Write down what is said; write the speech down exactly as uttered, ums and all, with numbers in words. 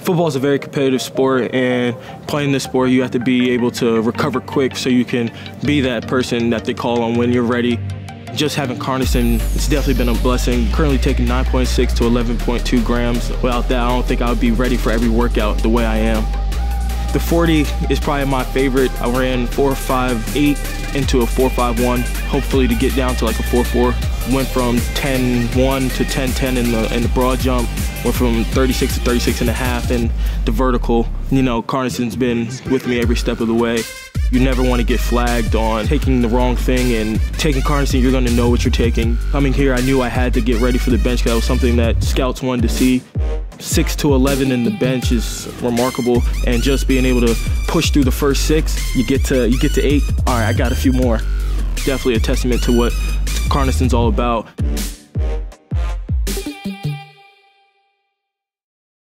Football is a very competitive sport, and playing this sport, you have to be able to recover quick so you can be that person that they call on when you're ready. Just having CarnoSyn, it's definitely been a blessing. Currently taking nine point six to eleven point two grams. Without that, I don't think I would be ready for every workout the way I am. The forty is probably my favorite. I ran four five eight into a four five one, hopefully to get down to like a four four. Went from ten one to ten ten in the in the broad jump. Went from thirty-six to thirty-six and a half in the vertical. You know, CarnoSyn's been with me every step of the way. You never want to get flagged on taking the wrong thing, and taking CarnoSyn, you're going to know what you're taking. Coming here, I knew I had to get ready for the bench because that was something that scouts wanted to see. six to eleven in the bench is remarkable, and just being able to push through the first six, you get to you get to eight. All right, I got a few more. Definitely a testament to what CarnoSyn's all about.